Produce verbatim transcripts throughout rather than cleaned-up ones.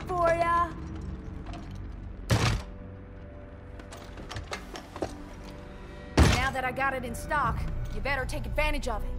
for ya. Now that I got it in stock, you better take advantage of it.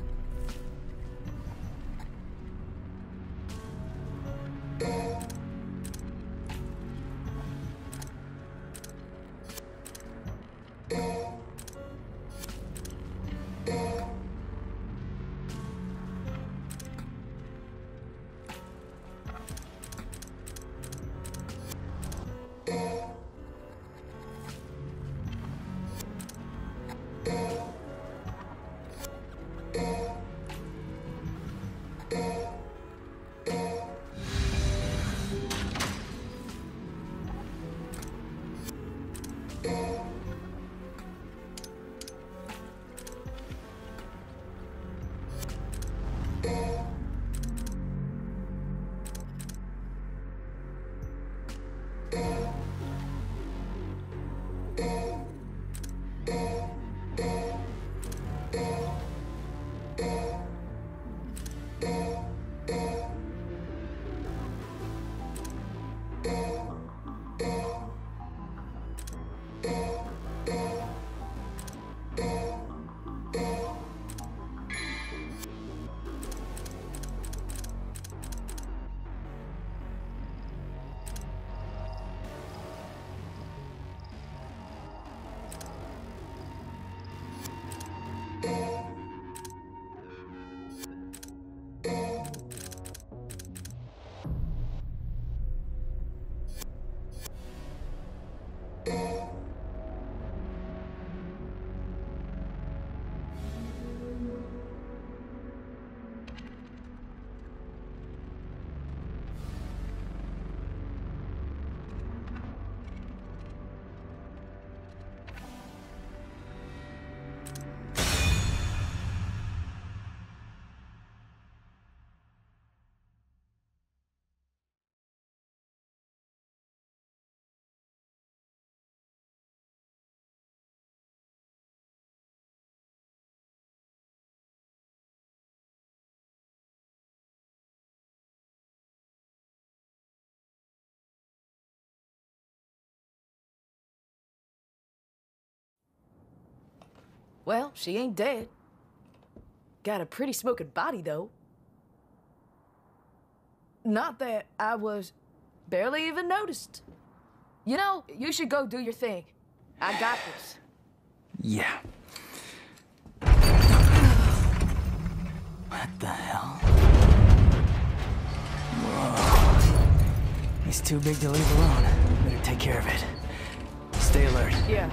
Well, she ain't dead. Got a pretty smoking body, though. Not that I was barely even noticed. You know, you should go do your thing. I got this. Yeah. What the hell? Whoa. He's too big to leave alone. Better take care of it. Stay alert. Yeah.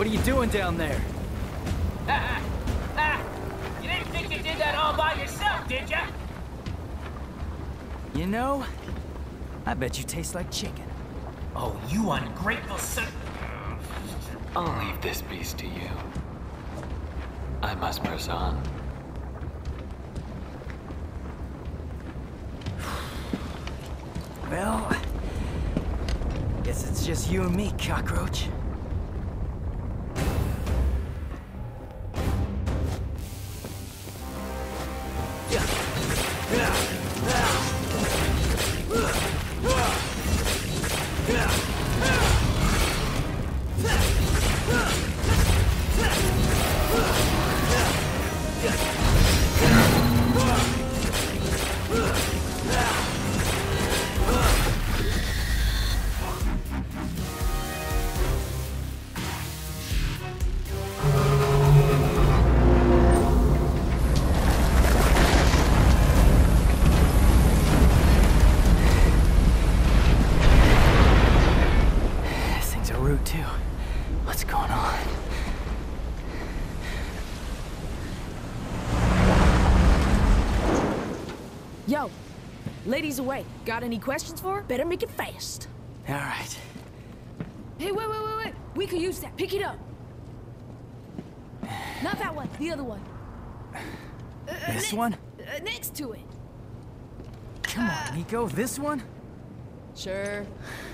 What are you doing down there? You didn't think you did that all by yourself, did ya? You know, I bet you taste like chicken. Oh, you ungrateful son... I'll leave this beast to you. I must press on. Well, guess it's just you and me, cockroach. Too. What's going on? Yo, lady's away. Got any questions for her? Better make it fast. All right. Hey, wait, wait, wait, wait. We could use that. Pick it up. Not that one. The other one. Uh, This next, one? Uh, next to it. Come on, Nico. This one? Sure.